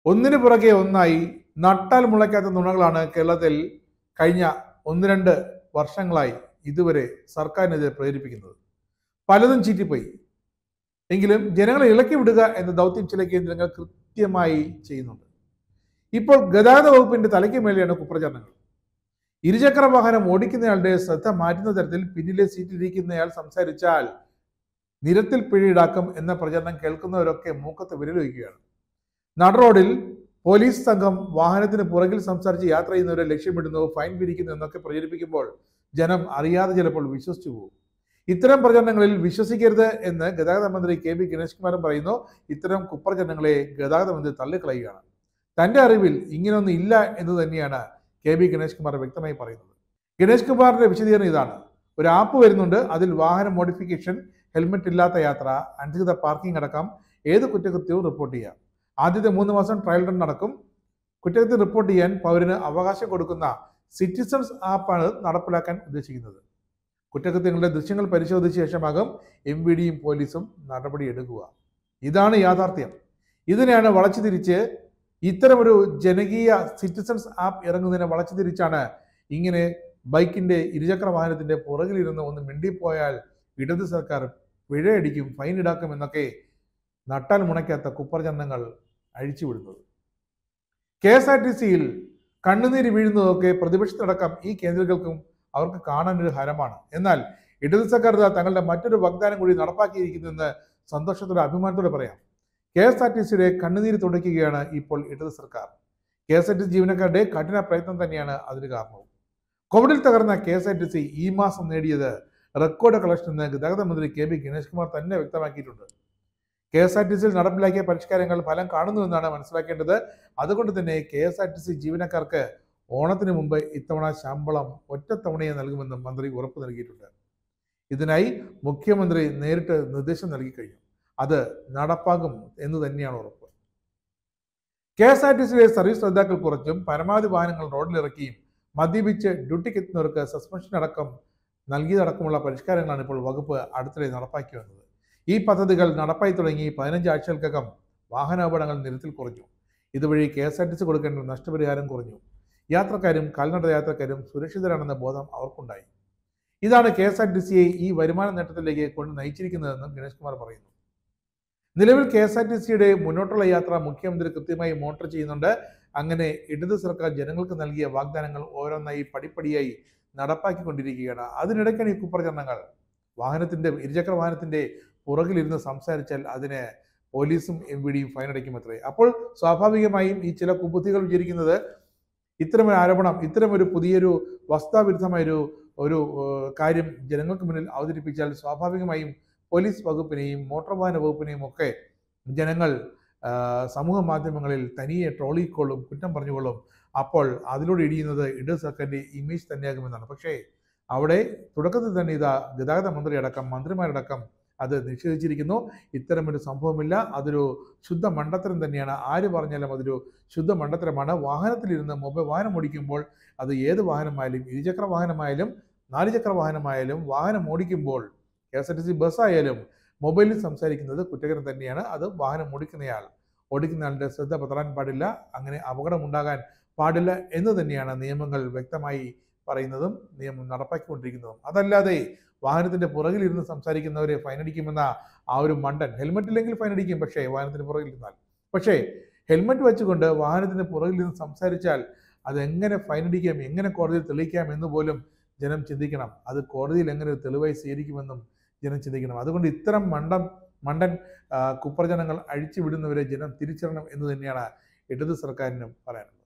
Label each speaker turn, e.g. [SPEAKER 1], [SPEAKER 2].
[SPEAKER 1] ഒന്നിനു പുറകെ ഒന്നായി നട്ടാൽ മുളയ്ക്കാത്ത നുണകളാണ് കേരളത്തിൽ കഴിഞ്ഞ 1-2 വർഷങ്ങളായി ഇതുവരെ സർക്കാരിനെതിരെ പ്രേരിപ്പിക്കുന്നത്. പലതും ചീറ്റിപ്പോയി. എങ്കിലും ജനങ്ങളെ ഇളക്കി വിടുക എന്ന ദൗത്യം ചില കേന്ദ്രങ്ങൾ കൃത്യമായി ചെയ്യുന്നുണ്ട്. ഇപ്പോൾ ഗതാഗത വകുപ്പിന്റെ തലയ്ക്ക് മേലെയാണ് കുപ്രചരണങ്ങൾ. ഇരുചക്ര വാഹനം ഓടിക്കുന്നയാളുടെ ശ്രദ്ധ മാറ്റുന്ന തരത്തിൽ പിന്നിലെ സീറ്റിലിരിക്കുന്നയാൾ സംസാരിച്ചാൽ നിരത്തിൽ പിഴ ഈടാക്കും എന്ന പ്രചരണം കേൾക്കുന്നവരൊക്കെ മൂക്കത്ത് വിരലൊഴിക്കുകയാണ്. നടുറോഡിൽ പോലീസ് സംഘം വാഹനത്തിന് പുറകിൽ സംസാരിച്ച് യാത്ര ചെയ്യുന്നവരെ ലക്ഷ്യമിടുന്നു, ഫൈൻ പിരിക്കുന്നു എന്നൊക്കെ പ്രചരിപ്പിക്കുമ്പോൾ ജനം അറിയാതെ ചിലപ്പോൾ വിശ്വസിച്ചു പോകും. ഇത്തരം പ്രചരണങ്ങളിൽ വിശ്വസിക്കരുത് എന്ന് ഗതാഗത മന്ത്രി കെ.ബി. ഗണേഷ് കുമാറും പറയുന്നു. ഇത്തരം കുപ്രചരണങ്ങളെ ഗതാഗത മന്ത്രി തള്ളിക്കളയുകയാണ്. തന്റെ അറിവിൽ ഇങ്ങനെയൊന്നും ഇല്ല എന്ന് തന്നെയാണ് കെ.ബി. ഗണേഷ് കുമാർ വ്യക്തമായി പറയുന്നത്. ഗണേഷ് കുമാറിന്റെ വിശദീകരണം ഇതാണ്: ഒരു ആപ്പ് വരുന്നുണ്ട്, അതിൽ വാഹന മോഡിഫിക്കേഷൻ, ഹെൽമെറ്റ് ഇല്ലാത്ത യാത്ര, അനധികൃത പാർക്കിംഗ് അടക്കം ഏത് കുറ്റകൃത്യവും റിപ്പോർട്ട് ചെയ്യാം. ആദ്യത്തെ 3 മാസം ട്രയൽ റൺ നടക്കും. കുറ്റകൃത്യം റിപ്പോർട്ട് ചെയ്യാൻ പൗരന് അവകാശം കൊടുക്കുന്ന സിറ്റിസൺസ് ആപ്പാണ് നടപ്പിലാക്കാൻ ഉദ്ദേശിക്കുന്നത്. കുറ്റകൃത്യങ്ങളുടെ ദൃശ്യങ്ങൾ പരിശോധിച്ച ശേഷമാകും MVDയും പോലീസും നടപടിയെടുക്കുക. ഇതാണ് യാഥാർത്ഥ്യം. ഇതിനെയാണ് വളച്ചു തിരിച്ച് ഇത്തരമൊരു ജനകീയ സിറ്റിസൺസ് ആപ്പ് ഇറങ്ങുന്നതിനെ വളച്ചു തിരിച്ചാണ് ഇങ്ങനെ ബൈക്കിന്റെ ഇരുചക്ര വാഹനത്തിന്റെ പുറകിലിരുന്ന് ഒന്ന് മിണ്ടിപ്പോയാൽ ഇടത് സർക്കാർ പിഴയടിക്കും, ഫൈൻ ഈടാക്കും എന്നൊക്കെ നട്ടാൽ മുണയ്ക്കാത്ത കുപ്രചരണങ്ങൾ അഴിച്ചുവിടുന്നത്. KSRTCയിൽ കണ്ണുനീര് വീഴുന്നതൊക്കെ പ്രതിപക്ഷത്തടക്കം ഈ കേന്ദ്രങ്ങൾക്കും അവർക്ക് കാണാനൊരു ഹരമാണ്. എന്നാൽ ഇടത് സർക്കാർ തങ്ങളുടെ മറ്റൊരു വാഗ്ദാനം കൂടി നടപ്പാക്കിയിരിക്കുന്നുവെന്ന് സന്തോഷത്തോടെ അഭിമാനത്തോടെ പറയാം. KSRTCയുടെ കണ്ണുനീര് തുടയ്ക്കുകയാണ് ഇപ്പോൾ ഇടത് സർക്കാർ. KSRTC ജീവനക്കാരുടെ കഠിന പ്രയത്നം തന്നെയാണ് അതിന് കാരണവും. കോവിഡിൽ തകർന്ന KSRTC ഈ മാസം നേടിയത് റെക്കോർഡ് കളക്ഷൻ എന്ന് ഗതാഗത മന്ത്രി കെ.ബി. ഗണേഷ് കുമാർ തന്നെ വ്യക്തമാക്കിയിട്ടുണ്ട്. KSRTCയിൽ നടപ്പിലാക്കിയ പരിഷ്കാരങ്ങൾ ഫലം കാണുന്നുവെന്നാണ് മനസ്സിലാക്കേണ്ടത്. അതുകൊണ്ട് തന്നെ KSRTC ജീവനക്കാർക്ക് ഓണത്തിന് മുമ്പ് ഇത്തവണ ശമ്പളം ഒറ്റത്തവണയെ നൽകുമെന്നും മന്ത്രി ഉറപ്പ് നൽകിയിട്ടുണ്ട്. ഇതിനായി മുഖ്യമന്ത്രി നേരിട്ട് നിർദ്ദേശം നൽകി കഴിഞ്ഞു. അത് നടപ്പാകും എന്ന് തന്നെയാണ് ഉറപ്പ്. KSRTCയിലെ സർവീസ് റദ്ദാക്കൽ കുറച്ചും പരമാവധി വാഹനങ്ങൾ റോഡിലിറക്കിയും മദ്യപിച്ച് ഡ്യൂട്ടിക്ക് എത്തുന്നവർക്ക് സസ്പെൻഷൻ അടക്കം നൽകിയതടക്കമുള്ള പരിഷ്കാരങ്ങളാണ് ഇപ്പോൾ വകുപ്പ് അടുത്തിടെ നടപ്പാക്കി വന്നത്. ഈ പദ്ധതികൾ നടപ്പായി തുടങ്ങി 15 ആഴ്ചകൾക്കകം വാഹനാപകടങ്ങൾ നിരത്തിൽ കുറഞ്ഞു. ഇതുവഴി KSRTC കൊടുക്കേണ്ട നഷ്ടപരിഹാരം കുറഞ്ഞു. യാത്രക്കാരും കാൽനട യാത്രക്കാരും സുരക്ഷിതരാണെന്ന ബോധം അവർക്കുണ്ടായി. ഇതാണ് KSRTCയെ ഈ വരുമാന നേട്ടത്തിലേക്ക് കൊണ്ട് നയിച്ചിരിക്കുന്നതെന്നും ഗണേഷ് കുമാർ പറയുന്നു. നിലവിൽ KSRTCയുടെ മുന്നോട്ടുള്ള യാത്ര മുഖ്യമന്ത്രി കൃത്യമായി മോണിറ്റർ ചെയ്യുന്നുണ്ട്. അങ്ങനെ ഇടത് സർക്കാർ ജനങ്ങൾക്ക് നൽകിയ വാഗ്ദാനങ്ങൾ ഓരോന്നായി പടിപ്പടിയായി നടപ്പാക്കിക്കൊണ്ടിരിക്കുകയാണ്. അതിനിടയ്ക്കാണ് ഈ കുപ്രചരണങ്ങൾ. ഇരുചക്ര വാഹനത്തിന്റെ പുറകിലിരുന്ന് സംസാരിച്ചാൽ അതിന് പോലീസും MVDയും ഫൈൻ അടയ്ക്കുമത്രേ. അപ്പോൾ സ്വാഭാവികമായും ഈ ചില കുബുദ്ധികൾ വിചാരിക്കുന്നത് ഇത്തരമൊരു ആരോപണം, ഇത്തരമൊരു പുതിയൊരു വസ്തുതാവിരുദ്ധമായൊരു കാര്യം ജനങ്ങൾക്ക് മുന്നിൽ അവതരിപ്പിച്ചാൽ സ്വാഭാവികമായും പോലീസ് വകുപ്പിനെയും മോട്ടോർ വാഹന വകുപ്പിനെയും ഒക്കെ ജനങ്ങൾ സമൂഹ മാധ്യമങ്ങളിൽ തനിയെ ട്രോളിക്കൊള്ളും, കുറ്റം പറഞ്ഞുകൊള്ളും. അപ്പോൾ അതിലൂടെ ഇടിയുന്നത് ഇടത് സർക്കാരിന്റെ ഇമേജ് തന്നെയാകുമെന്നാണ്. പക്ഷേ അവിടെ തുടക്കത്തിൽ തന്നെ ഗതാഗത മന്ത്രി അടക്കം മന്ത്രിമാരടക്കം അത് നിഷേധിച്ചിരിക്കുന്നു. ഇത്തരമൊരു സംഭവമില്ല, അതൊരു ശുദ്ധ മണ്ടത്തരം തന്നെയാണ്. ആര് പറഞ്ഞാലും അതൊരു ശുദ്ധ മണ്ടത്തരമാണ്. വാഹനത്തിലിരുന്ന് വാഹനം ഓടിക്കുമ്പോൾ അത് ഏത് വാഹനമായാലും, ഇരുചക്ര വാഹനമായാലും 4 ചക്ര വാഹനമായാലും വാഹനം ഓടിക്കുമ്പോൾ KSRTC ബസ്സായാലും മൊബൈലിൽ സംസാരിക്കുന്നത് കുറ്റകരം തന്നെയാണ്. അത് വാഹനം ഓടിക്കുന്നയാളുടെ ശ്രദ്ധ പതറാൻ പാടില്ല, അങ്ങനെ അപകടം ഉണ്ടാകാൻ പാടില്ല എന്ന് തന്നെയാണ് നിയമങ്ങൾ വ്യക്തമായി പറയുന്നതും നിയമം നടപ്പാക്കിക്കൊണ്ടിരിക്കുന്നതും. അതല്ലാതെ വാഹനത്തിന്റെ പുറകിലിരുന്ന് സംസാരിക്കുന്നവരെ ഫൈനടിക്കുമെന്ന ആ ഒരു മണ്ടൻ, ഹെൽമെറ്റ് ഇല്ലെങ്കിൽ ഫൈനടിക്കും, പക്ഷേ വാഹനത്തിന് പുറകിലിരുന്നാൽ. പക്ഷേ ഹെൽമെറ്റ് വെച്ചുകൊണ്ട് വാഹനത്തിന് പുറകിലിരുന്ന് സംസാരിച്ചാൽ അതെങ്ങനെ ഫൈനടിക്കാം, എങ്ങനെ കോടതിയിൽ തെളിയിക്കാം എന്ന് പോലും ജനം ചിന്തിക്കണം. അത് കോടതിയിൽ എങ്ങനെ ഒരു തെളിവായി സ്വീകരിക്കുമെന്നും ജനം ചിന്തിക്കണം. അതുകൊണ്ട് ഇത്തരം മണ്ടൻ കുപ്രചരണങ്ങൾ അഴിച്ചുവിടുന്നവരെ ജനം തിരിച്ചറിയണം എന്ന് തന്നെയാണ് ഇടത് സർക്കാരിനും പറയാനുള്ളത്.